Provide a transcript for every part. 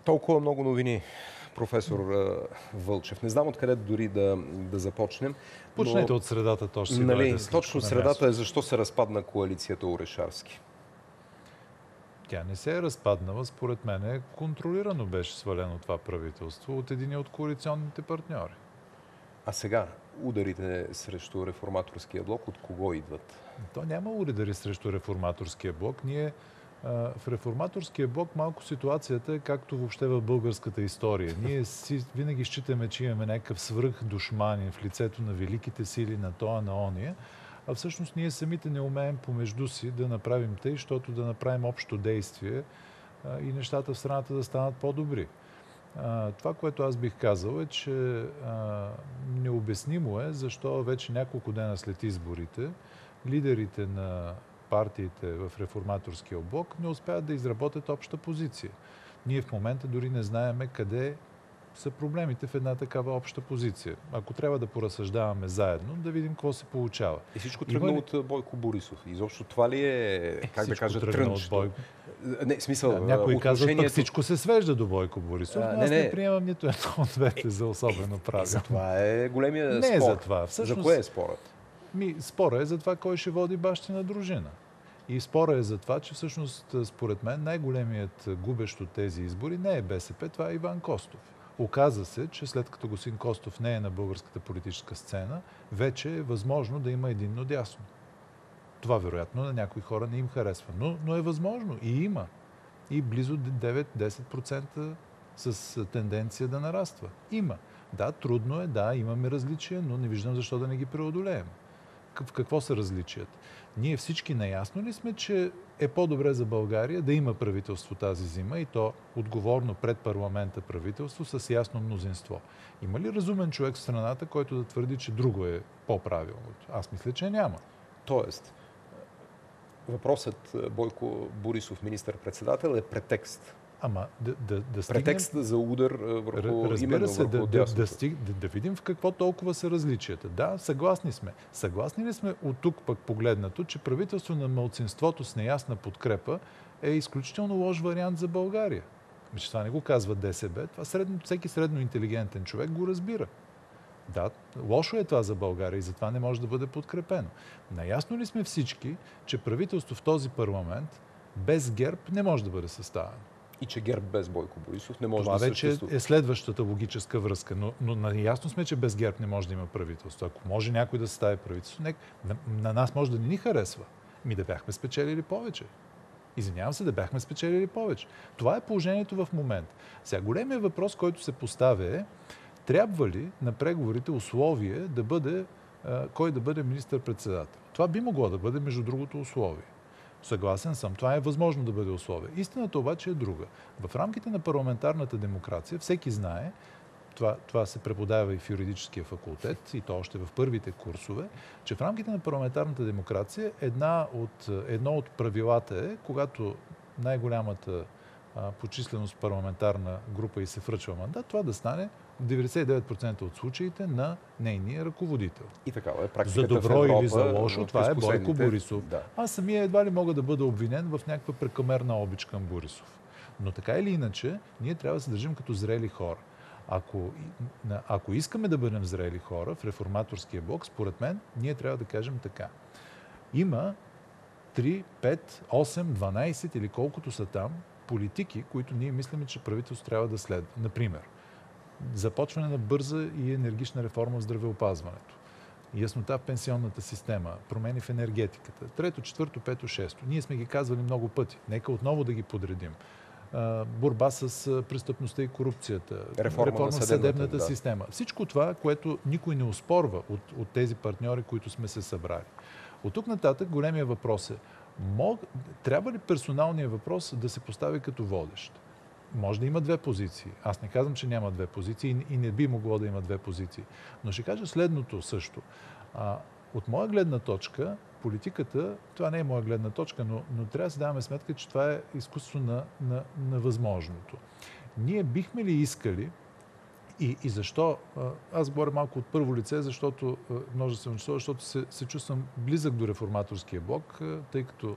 Толкова много новини, професор Вълчев. Не знам откъде дори да започнем. Почнете от средата, точно. Точно средата е защо се разпадна коалицията Орешарски. Тя не се е разпаднала, според мен контролирано беше свалено това правителство от един от коалиционните партньори. А сега ударите срещу реформаторския блок от кого идват? То няма удари срещу реформаторския блок. Ние в реформаторския блок малко ситуацията е както въобще в българската история. Ние винаги считаме, че имаме някакъв свръхдушманин в лицето на великите сили, на тоя, на ония, а всъщност ние самите не умеем помежду си да направим тъй, защото да направим общо действие и нещата в страната да станат по-добри. Това, което аз бих казал е, че необяснимо е защо вече няколко дена след изборите лидерите на партиите в реформаторския блок не успяват да изработят обща позиция. Ние в момента дори не знаеме къде са проблемите в една такава обща позиция. Ако трябва да поразсъждаваме заедно, да видим какво се получава. И всичко тръгна от Бойко Борисов. Изобщо това ли е, как да кажа, трънчето? Не, смисъл, някои казват, пък всичко се свежда до Бойко Борисов, но аз не приемам нито едно от двете за особено правило. Това е големия спор. Не е за това. Всъщност, за кое е спорът? Спора е за това кой ще води бащина дружина. И спора е за това, че всъщност, според мен, най-големият губещ от тези избори не е БСП, това е Иван Костов. Оказа се, че след като господин Костов не е на българската политическа сцена, вече е възможно да има единно дясно. Това вероятно на някои хора не им харесва, но е възможно и има. И близо 9-10% с тенденция да нараства. Има. Да, трудно е, да, имаме различия, но не виждам защо да не ги преодолеем. В какво са различията? Ние всички наясно ли сме, че е по-добре за България да има правителство тази зима и то отговорно пред парламента правителство с ясно мнозинство? Има ли разумен човек в страната, който да твърди, че друго е по-правилното? Аз мисля, че няма. Тоест, въпросът Бойко Борисов, министър-председател, е претекст. Ама да претекст за удар върху именно върху дясното. Да видим в какво толкова са различията. Да, съгласни сме. Съгласни ли сме от тук пък погледнато, че правителство на малцинството с неясна подкрепа е изключително лош вариант за България? Че това не го казва ДСБ, това всеки средно интелигентен човек го разбира. Да, лошо е това за България и затова не може да бъде подкрепено. Наясно ли сме всички, че правителство в този парламент без ГЕРБ не може да бъде съставено? И че ГЕРБ без Бойко Борисов не може това да съществува. Това вече е следващата логическа връзка. Но наясно сме, че без ГЕРБ не може да има правителство. Ако може някой да състави правителство, на нас може да не ни харесва. Да бяхме спечелили повече. Извинявам се, да бяхме спечелили повече. Това е положението в момента. Сега големият въпрос, който се поставя е, трябва ли на преговорите условие да бъде кой да бъде министър-председател? Това би могло да бъде, между другото, условие. Съгласен съм. Това е възможно да бъде условие. Истината обаче е друга. В рамките на парламентарната демокрация всеки знае, това се преподава и в юридическия факултет, и то още в първите курсове, че в рамките на парламентарната демокрация едно от правилата е, когато най-голямата по численост парламентарна група и се връчва мандат, това да стане в 99% от случаите на нейния ръководител. И такава е практиката. За добро в Европа, или за лошо, това е Бойко Борисов. Да. Аз самия едва ли мога да бъда обвинен в някаква прекомерна обич към Борисов. Но така или иначе, ние трябва да се държим като зрели хора. Ако искаме да бъдем зрели хора в реформаторския блок, според мен, ние трябва да кажем така. Има 3, 5, 8, 12 или колкото са там политики, които ние мислим, че правителство трябва да следва. Например, започване на бърза и енергична реформа в здравеопазването, яснота в пенсионната система, промени в енергетиката, трето, четвърто, пето, шесто. Ние сме ги казвали много пъти. Нека отново да ги подредим. Борба с престъпността и корупцията, реформа в съдебната система. Всичко това, което никой не оспорва от тези партньори, които сме се събрали. От тук нататък големия въпрос е, трябва ли персоналният въпрос да се постави като водещ? Може да има две позиции. Аз не казвам, че няма две позиции и не би могло да има две позиции. Но ще кажа следното също. От моя гледна точка, политиката, това не е моя гледна точка, но трябва да си даваме сметка, че това е изкуство на възможното. Ние бихме ли искали И защо? Аз говоря малко от първо лице, защото множествено число, защото се чувствам близък до реформаторския блок, тъй като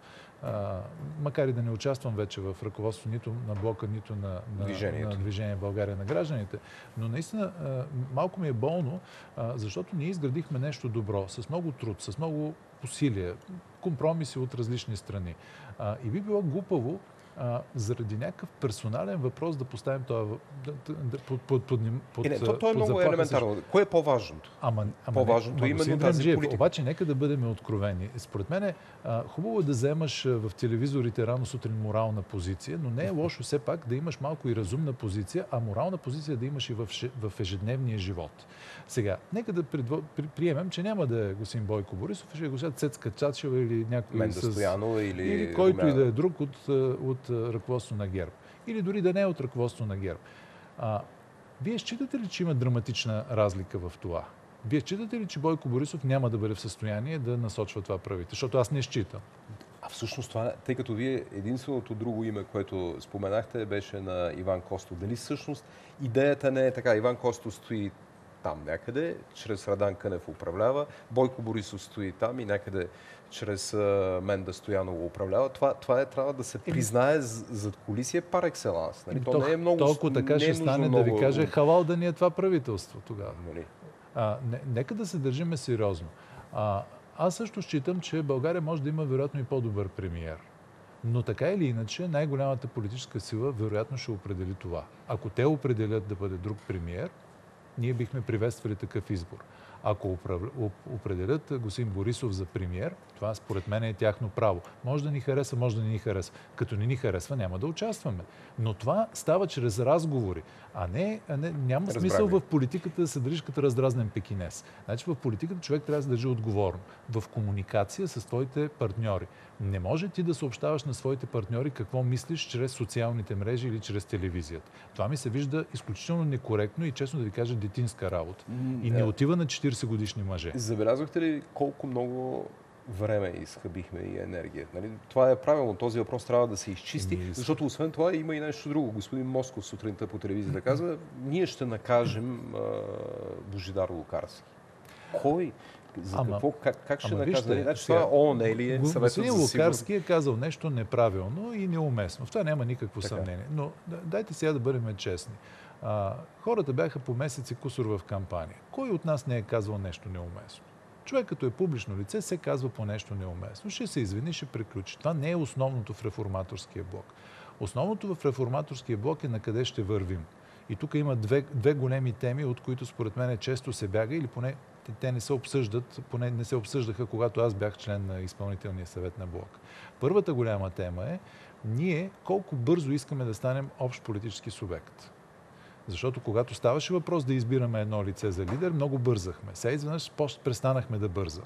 макар и да не участвам вече в ръководство нито на блока, нито на Движение България на гражданите, но наистина малко ми е болно, защото ние изградихме нещо добро, с много труд, с много усилия, компромиси от различни страни. И би било глупаво заради някакъв персонален въпрос да поставим това под то е много елементарно. Кое е по-важното? По-важното именно тази политика. Обаче нека да бъдем откровени. Според мен хубаво е да вземаш в телевизорите рано сутрин морална позиция, но не е лошо все пак да имаш малко и разумна позиция, а морална позиция да имаш и в ежедневния живот. Сега, нека да приемем, че няма да е господин Бойко Борисов, ще е госпожа Цецка Цачева или някой Менда Стоянова или който и да е друг от ръководство на ГЕРБ. Или дори да не е от ръководство на ГЕРБ. Вие считате ли, че има драматична разлика в това? Вие считате ли, че Бойко Борисов няма да бъде в състояние да насочва това правителство? Защото аз не считам. Всъщност това, тъй като вие единственото друго име, което споменахте, беше на Иван Костов. Дали всъщност идеята не е така? Иван Костов стои там някъде, чрез Радан Кънев управлява, Бойко Борисов стои там и някъде чрез Менда Стоянова управлява. Това трябва да се признае зад колисие пар екселанс. Нали? То не е много... Толкова така ще стане да ви каже халал да ни е това правителство тогава. Нали? Нека да се държиме сериозно. Аз също считам, че България може да има вероятно и по-добър премиер. Но така или иначе, най-голямата политическа сила вероятно ще определи това. Ако те определят да бъде друг премиер, ние бихме приветствали такъв избор. Ако определят господин Борисов за премиер, това според мен е тяхно право. Може да ни хареса, може да не ни хареса. Като не ни харесва, няма да участваме. Но това става чрез разговори, няма смисъл в политиката да се държиш като раздразнен пекинес. Значи в политиката човек трябва да се държи отговорно. В комуникация с твоите партньори. Не може ти да съобщаваш на своите партньори какво мислиш чрез социалните мрежи или чрез телевизията. Това ми се вижда изключително некоректно и, честно да ви кажа, детинска работа. И не отива на 40 годишни мъже. Забелязвахте ли колко много време изхъбихме и енергия? Нали? Това е правилно. Този въпрос трябва да се изчисти, защото освен това има и нещо друго. Господин Москов сутринта по телевизията казва, ние ще накажем Божидар Лукарски. Кой? За какво? Как ще наказва? Значи това ООН или е Съветът за сигурност? Господин Лукарски е казал нещо неправилно и неуместно. В това няма никакво съмнение. Но дайте сега да бъдем честни. Хората бяха по месеци кусор в кампания. Кой от нас не е казал нещо неуместно? Човек, като е публично лице, се казва по нещо неуместно. Ще се извини, ще приключи. Това не е основното в реформаторския блок. Основното в реформаторския блок е на къде ще вървим. И тук има две големи теми, от които според мен често се бяга или поне те не се обсъждат, поне не се обсъждаха, когато аз бях член на изпълнителния съвет на блок. Първата голяма тема е ние колко бързо искаме да станем общ политически субект. Защото когато ставаше въпрос да избираме едно лице за лидер, много бързахме. Сега изведнъж престанахме да бързаме.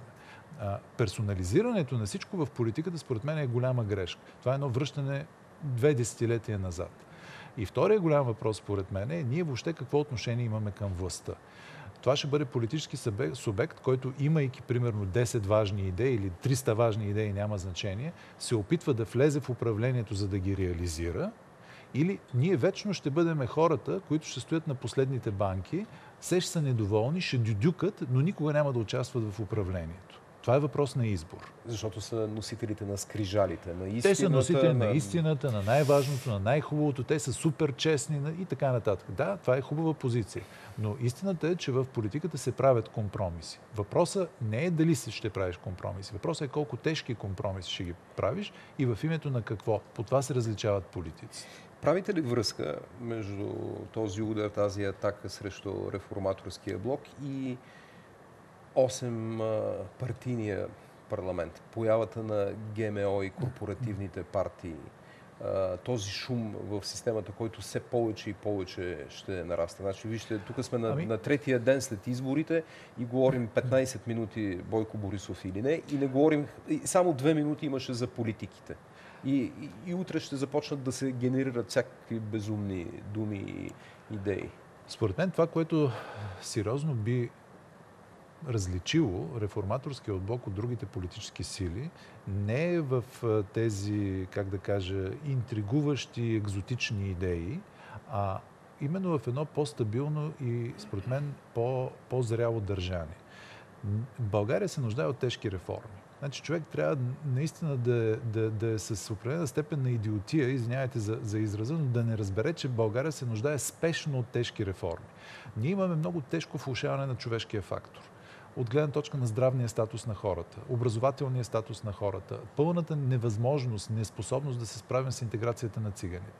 Персонализирането на всичко в политиката според мен е голяма грешка. Това е едно връщане 2 десетилетия назад. И втория голям въпрос според мен е ние въобще какво отношение имаме към властта. Това ще бъде политически субект, който имайки примерно 10 важни идеи или 300 важни идеи, няма значение, се опитва да влезе в управлението, за да ги реализира. Или ние вечно ще бъдем хората, които ще стоят на последните банки, все ще са недоволни, ще дюдюкат, но никога няма да участват в управлението. Това е въпрос на избор. Защото са носителите на скрижалите, на истината. Те са носители на истината, на най-важното, на най-хубавото. Те са супер честни и така нататък. Да, това е хубава позиция. Но истината е, че в политиката се правят компромиси. Въпросът не е дали ще правиш компромиси. Въпросът е колко тежки компромиси ще ги правиш и в името на какво. По това се различават политици. Правите ли връзка между този удар, тази атака срещу реформаторския блок и 8-партийния парламент, появата на ГМО и корпоративните партии, този шум в системата, който все повече и повече ще нараста. Значи, вижте, тук сме на третия ден след изборите и говорим 15 минути Бойко Борисов или не, и не говорим, само 2 минути имаше за политиките. И утре ще започнат да се генерират всякакви безумни думи и идеи. Според мен това, което сериозно би различило реформаторския блок от другите политически сили, не е в тези, как да кажа, интригуващи, екзотични идеи, а именно в едно по-стабилно и, според мен, по-зряло държание. България се нуждае от тежки реформи. Значи човек трябва наистина да е с определена степен на идиотия, извинявайте за израза, но да не разбере, че България се нуждае спешно от тежки реформи. Ние имаме много тежко влошаване на човешкия фактор. От гледна точка на здравния статус на хората, образователния статус на хората, пълната невъзможност, неспособност да се справим с интеграцията на циганите,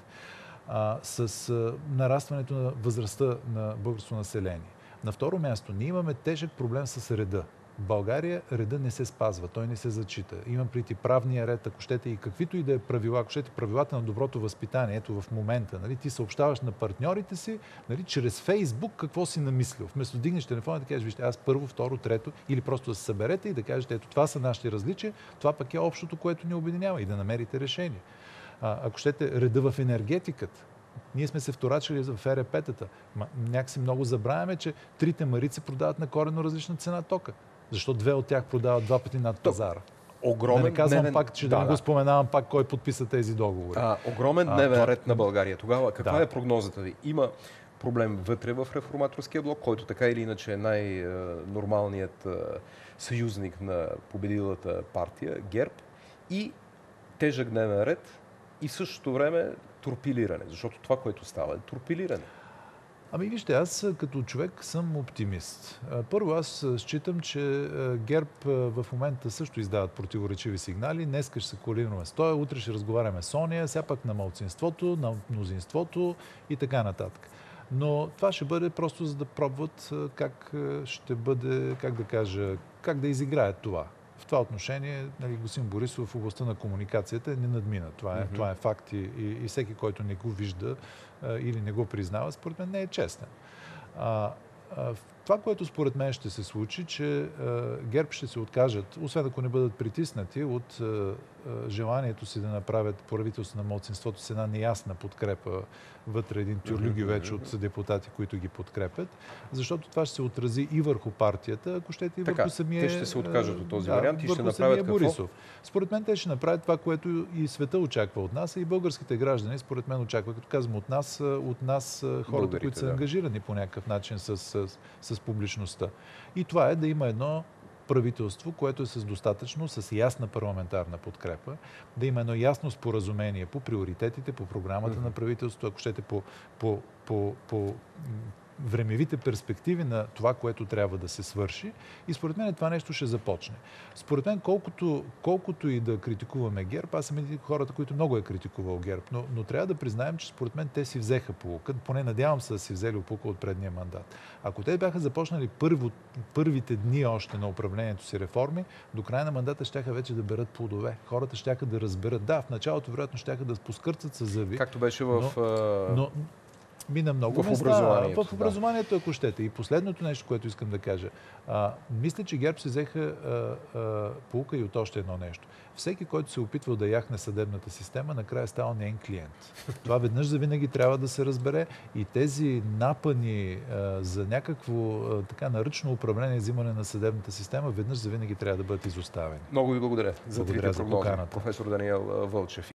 с нарастването на възрастта на българското население. На второ място, ние имаме тежък проблем с реда. В България реда не се спазва, той не се зачита. Имам преди правния ред, ако щете и каквито и да е правила, ако щете правилата на доброто възпитание, ето в момента, нали, ти съобщаваш на партньорите си, нали, чрез Фейсбук какво си намислил. Вместо дигнеш телефона и да кажеш, вижте, аз първо, второ, трето, или просто да се съберете и да кажете, ето това са нашите различия, това пък е общото, което ни обединява и да намерите решение. Ако щете, реда в енергетиката. Ние сме се вторачили в ЕРП-тата. Някакси много забравяме, че трите марици продават на коренно различна цена тока. Защо две от тях продават два пъти над пазара? Огромен да не казвам дневен... пак, че да не го споменавам пак кой подписа тези договори. Огромен дневен ред на България. Тогава каква е прогнозата ви? Има проблем вътре в реформаторския блок, който така или иначе е най-нормалният съюзник на победилата партия, ГЕРБ, и тежък дневен ред и в същото време торпилиране, защото това, което става, е торпилиране. Ами вижте, аз като човек съм оптимист. Първо, аз считам, че ГЕРБ в момента също издават противоречиви сигнали. Днеска ще се коалираме с той, утре ще разговаряме с ония, сега пък на малцинството, на мнозинството и така нататък. Но това ще бъде просто за да пробват как ще бъде, как да изиграят това. В това отношение, нали, господин Борисов в областта на комуникацията не надмина. Това е факт и всеки, който не го вижда или не го признава, според мен не е честен. Това, което според мен ще се случи, че ГЕРБ ще се откажат, освен ако не бъдат притиснати от желанието си да направят правителство на малцинството с една неясна подкрепа, вътре един тюрлюги вече от депутати, които ги подкрепят, защото това ще се отрази и върху партията, ако щете и върху самия... Те ще се откажат от този вариант и ще направят какво? Борисов. Според мен те ще направят това, което и света очаква от нас, и българските граждани, според мен очаква, като казвам от нас хората, българите, които са ангажирани по някакъв начин с публичността. И това е да има едно правителство, което е с ясна парламентарна подкрепа, да има едно ясно споразумение по приоритетите, по програмата на правителството, ако щете по времевите перспективи на това, което трябва да се свърши. И според мен това нещо ще започне. Според мен, колкото и да критикуваме ГЕРБ, аз съм един от хората, които много е критикувал ГЕРБ, но трябва да признаем, че според мен те си взеха поука, поне надявам се да си взели поука от предния мандат. Ако те бяха започнали първите дни още на управлението си реформи, до края на мандата щяха вече да берат плодове. Хората щяха да разберат. Да, в началото вероятно щяха да споскърцат със зъби. Както беше в... Мина много в места. образованието. В образованието, ако щете. И последното нещо, което искам да кажа. Мисля, че ГЕРБ се взеха поука и от още едно нещо. Всеки, който се опитвал да яхне съдебната система, накрая става неин клиент. Това веднъж завинаги трябва да се разбере и тези напъни за някакво така наръчно управление, взимане на съдебната система, веднъж завинаги трябва да бъдат изоставени. Много ви благодаря за трите прогнози. Поканата. Професор Даниел Вълчев.